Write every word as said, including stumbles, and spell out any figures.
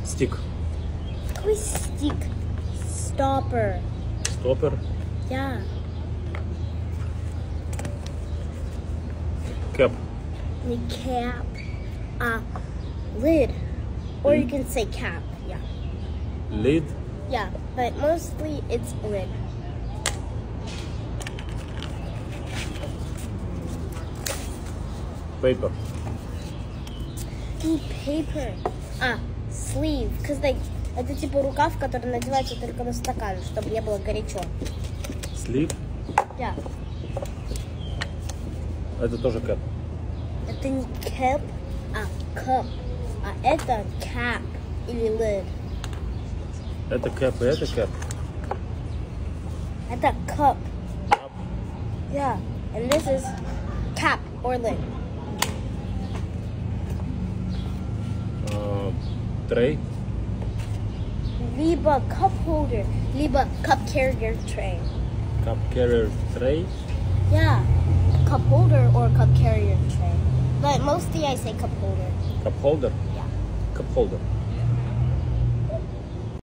Stick. Какой stick? Stopper. Stopper. Yeah. Cap. The cap. Uh, lid. Or you can say cap. Yeah. Lid. Yeah, but mostly it's lid. Paper. И paper. А, sleeve. Because like, это типа рукав, который надевается только на стакан, чтобы не было горячо. Sleeve. Yeah. Это тоже cap. Это не cap, а cup. А это cap или lid. Это cap и это cap. Это cup. Yeah. And this is cap or lid. Uh, tray. Либо cup holder, либо cup carrier tray. Cup carrier tray. Yeah. Cup holder or cup carrier tray. But mostly I say cup holder. Cup holder. Yeah. Cup holder.